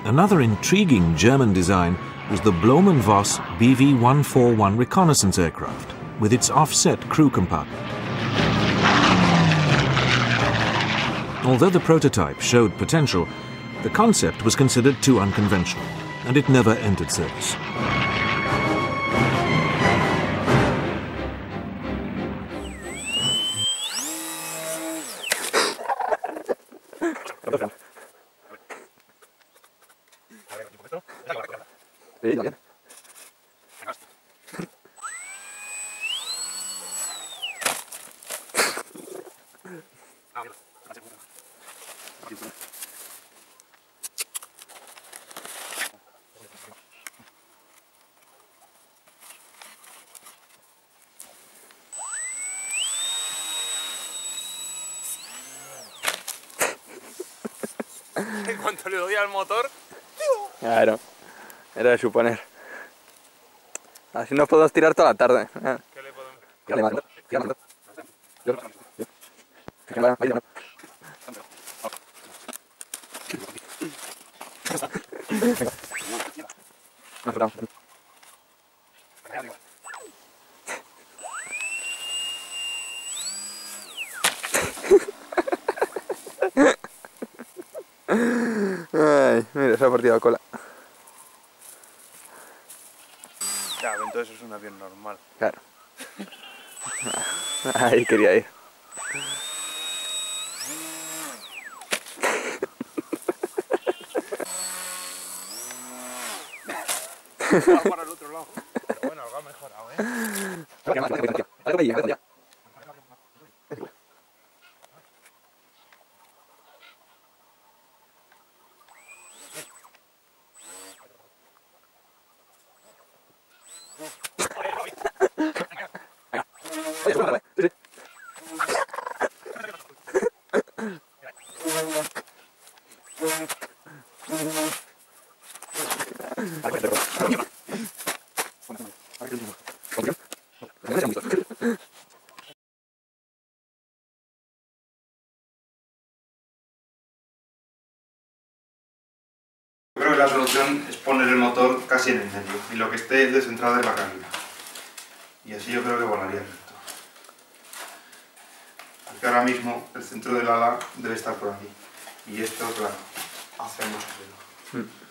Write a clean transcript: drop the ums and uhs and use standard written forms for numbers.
Another intriguing German design was the Blohm+Voss BV-141 reconnaissance aircraft, with its offset crew compartment. Although the prototype showed potential, the concept was considered too unconventional, and it never entered service. En cuanto le doy al motor... Claro, era de suponer. Así nos podemos tirar toda la tarde. ¿Qué le podemos...? Ay, mira, se ha partido la cola. Ya, entonces es un avión normal. Claro. Ahí quería ir. Va para el otro lado. Pero bueno, algo ha mejorado, ¿eh? Creo que la solución es poner el motor casi en el medio y lo que esté descentrado es la cabina. Y así yo creo que volaría recto. Porque ahora mismo el centro del ala debe estar por aquí. Y esto, claro, hace mucho ruido.